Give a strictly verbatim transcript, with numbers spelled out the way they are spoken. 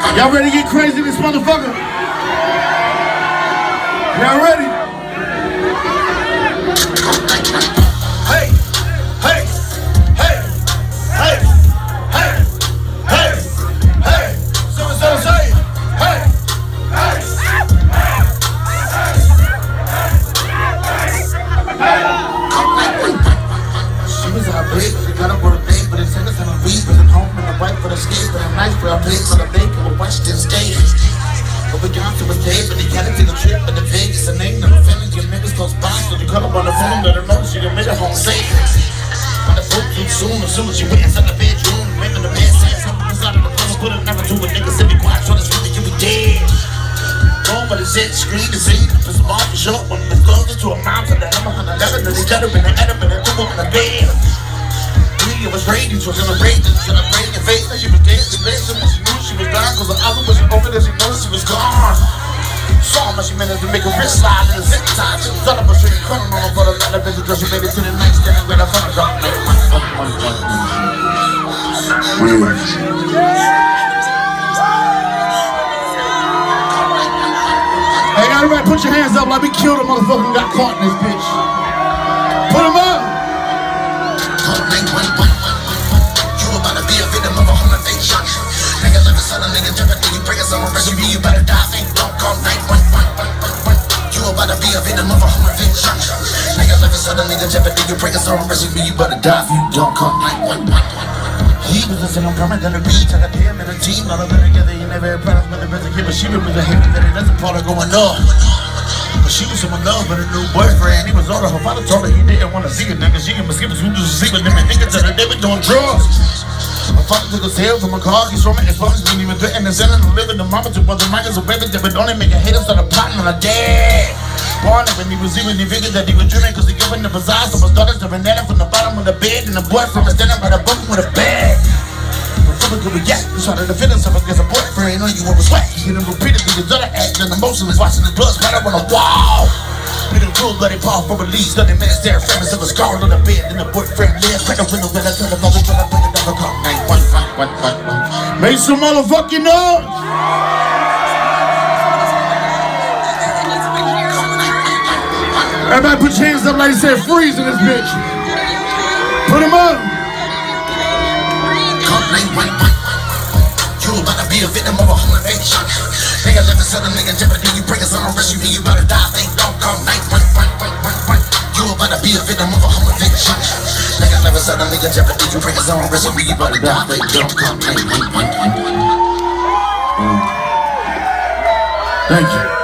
Y'all ready to get crazy in this motherfucker? Y'all ready? Hey, hey, hey, hey, hey, hey, hey, Sarasota say, hey, hey, she was out big, she got up for a date, but it's in us and a weed, but at home and a wife for the skate, but a nice for a plate for the bake, and a Western state. But we got to a day, but they got it to the trip, but the Vegas, the name, never feeling your niggas close by, so they cut up on the phone, let her know she done made her home safe. But the food too soon, as soon as she went inside the bedroom, making the bed, saying something was out of the phone, put it never to a nigga, said be quiet, so this really you be dead. Home but it's it, screen to see, it's a market short, when the closest to a mouth, and the hammer on the leather, and each other in the head up and the two in the bed. It was raining, she was in the rain, celebrating your face, and she was dancing, dancing, and she knew she was gone, cause the other wasn't open, and she noticed she was gone. Saw how she managed to make a wrist slide in the zip tie, she was up a straight curtain on her, but a lot of bitches, she made it to the next day, and with her phone drop, like, one, one, one, one. Weird. Hey, everybody put your hands up like we killed a motherfucker who got caught in this bitch. Put them up. You better die, think, don't call nine one one. You about to be a victim of a home invasion. Nigga, live suddenly the jeopardy, you break us on recipe, you better die if you don't call nine one one. He was a single permit and a beat, and a damn and a team, not a bit together, you never had problems with the rest of him, but she was a heavy that it doesn't part of going up. But she was in love with a new boyfriend, he was older, her father told her he didn't want to see a nigga, she can skip his food to sleep with them and niggas that they were doing drugs. My father took his tail from a car, he's from it, his father's been even threatening and selling and living. The mama took brother Mike as a baby, but only make a hate him, started plotting on a dad. Born when he was even, he figured that he was dreaming cause he gave him the bazaar, so my daughter to banana from the bottom of the bed, and the boyfriend was standing by the book with a bag. Before we could react, he tried to defend himself against a boyfriend, know you was wet. He didn't repeatedly his other act, and emotionless, watching his blood splatter on the wall. He done cool bloody paw for release, thirty minutes there, famous of a scar on the bed, and the boyfriend lived, crack up in the window, tell the mother, tell the mother, never call nine one one. Make some motherfucking noise! Everybody put your hands up like they said freeze in this bitch. Put them up. Call nine one one. You about to be a victim of a home invasion. Nigga left the southern nigga jeopardy, you break us on rescue me, you better die, think, don't call nine one one. You about to be a victim of a home invasion. Nigga left the southern nigga jeopardy, you break us on rescue me, you better die, think, don't call nine one one. Thank you.